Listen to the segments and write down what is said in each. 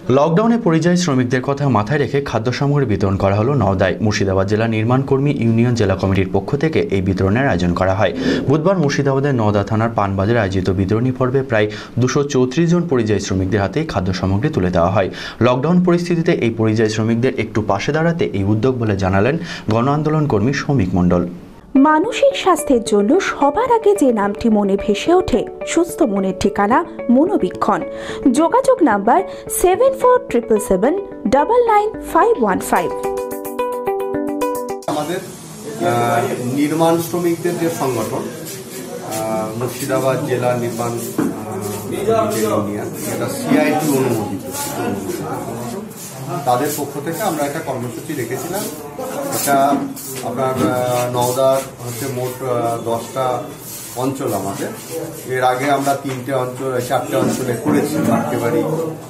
লকডাউনে পরিযায়ী শ্রমিকদের কথা মাথায় রেখে খাদ্য সামগ্রী বিতরণ করা হলো নওদায়। মুর্শিদাবাদ জেলা নির্মাণ কর্মী ইউনিয়ন জেলা কমিটির পক্ষ থেকে এই বিতরণের আয়োজন করা হয়। বুধবার মুর্শিদাবাদের নওদা থানার পানবাজারে আয়োজিত বিতরণী পর্বে প্রায় 234 জন পরিযায়ী শ্রমিকদের হাতে খাদ্য সামগ্রী তুলে দেওয়া হয়। লকডাউন পরিস্থিতিতে এই পরিযায়ী শ্রমিকদের একটু পাশে দাঁড়াতে এই উদ্যোগ বলে জানালেন গণ আন্দোলন কর্মী শ্রমিক মণ্ডল। মানসিক স্বাস্থ্যের জন্য সবার আগে যে নামটি মনে ভেসে ওঠে, সুস্থ মনের ঠিকানা মনোবীক্ষণ। যোগাযোগ নাম্বার 7477799515। আমাদের নির্মাণ শ্রমিকদের যে সংগঠন মুর্শিদাবাদ জেলা নির্মাণ ইউনিয়ন, এটা CIT অনুমোদিত, তাদের পক্ষ থেকে আমরা একটা কর্মসূচি রেখেছিলাম। এটা আপনার নওদার মোট 10টা অঞ্চল আমাদের। এর আগে আমরা 4টে অঞ্চলে করেছি, বাড়ি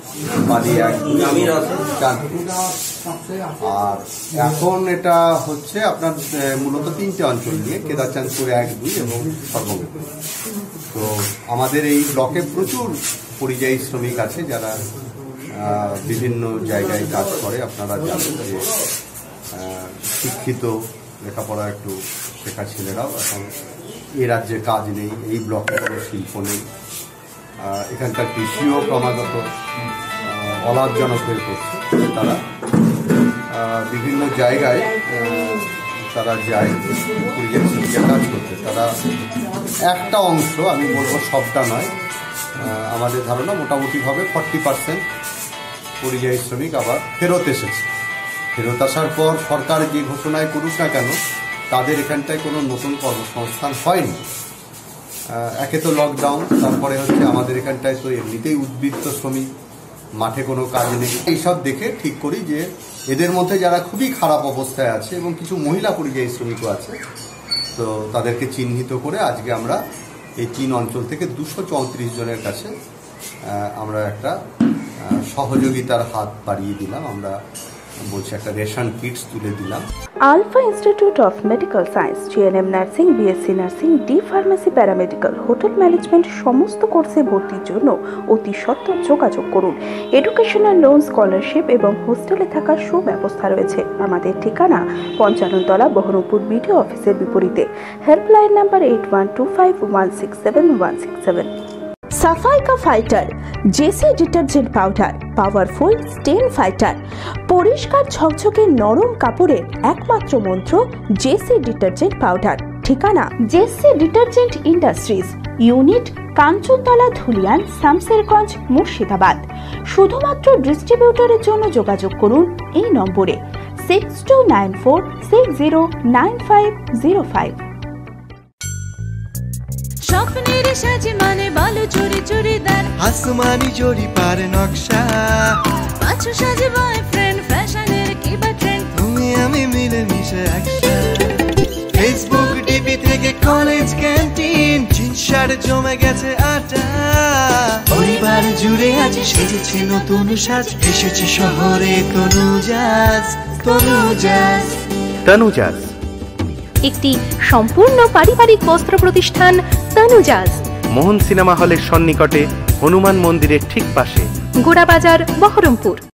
আর এখন এটা হচ্ছে আপনার মূলত 3টে অঞ্চল নিয়ে, কেদারচাঁদপুর 1, 2 এবং সর্বমুখ। তো আমাদের এই ব্লকে প্রচুর পরিযায়ী শ্রমিক আছে যারা বিভিন্ন জায়গায় কাজ করে। আপনারা জানেন যে শিক্ষিত লেখাপড়া একটু শেখা ছেলেরাও এখন এ রাজ্যে কাজ নেই, এই ব্লকে কোনো শিল্প নেই, এখানকার কৃষিও ক্রমাগত অলাভজনক হয়ে পড়ছে। তারা বিভিন্ন জায়গায় তারা যায় পরিযায়ী শ্রমিকের কাজ করতে। তারা একটা অংশ, আমি বলবো সবটা নয়, আমাদের ধারণা মোটামুটিভাবে 40% পরিযায়ী শ্রমিক আবার ফেরত এসেছে। ফেরত আসার পর সরকার যে ঘোষণায় করুক না কেন, তাদের এখানটায় কোনো নতুন কর্মসংস্থান হয়নি। একে তো লকডাউন, তারপরে হচ্ছে আমাদের এখানটায় তো এমনিতেই উদ্বৃত্ত শ্রমিক, মাঠে কোনো কাজ নেই। এইসব দেখে ঠিক করি যে এদের মধ্যে যারা খুবই খারাপ অবস্থায় আছে এবং কিছু মহিলা পরিযায়ী শ্রমিকও আছে, তো তাদেরকে চিহ্নিত করে আজকে আমরা এই 3 অঞ্চল থেকে 234 জনের কাছে আমরা একটা সহযোগিতার হাত বাড়িয়ে দিলাম। আমরা বলছি একটা রেশন কিটস তুলে দিলাম। Alpha institute of medical science, GNM nursing, BSc nursing, D pharmacy, paramedical, hotel management সমস্ত কোর্সে ভর্তির জন্য অতি সত্বর যোগাযোগ করুন। এডুকেশনাল লোন, স্কলারশিপ এবং হোস্টেলে থাকার সুব্যবস্থা রয়েছে। আমাদের ঠিকানা 55 তলা, বহরমপুর BDO অফিসের বিপরীতে। Helpline number 8125167167। সাফাইকা fighter JC detergent powder, powerful stain fighter. পরিষ্কার ঝকঝকে নরম কাপড়ের একমাত্র মন্ত্র জেসি ডিটারজেন্ট পাউডার। ঠিকানা JC detergent industries, unit Kanchantala, Dhulian, Samserganj, Murshidabad. শুধুমাত্র ডিস্ট্রিবিউটরের জন্য যোগাযোগ করুন এই নম্বরে 6294609505। স্বপ্নের সাজে মানে বালু চুরি চুড়িদার, আসমানি জড়ি পার নকশা, পাঁচু সাজে বয়ফ্রেন্ড, ফ্যাশনের কি বা ট্রেন্ড, তুমি আমি মিলে মিশে একসাথে। ফেসবুক টিভি থেকে কলেজ ক্যান্টিন, জিনসার জমে গেছে আটা, পরিবার জুড়ে আজ সেজেছে নতুন সাজ, এসেছে শহরে তনুজাজ। তনুজাজ একটি সম্পূর্ণ পারিবারিক বস্ত্র প্রতিষ্ঠান তনুজাজ, মোহন সিনেমা হলের সন্নিকটে, হনুমান মন্দিরের ঠিক পাশে, গোড়াবাজার, বহরমপুর।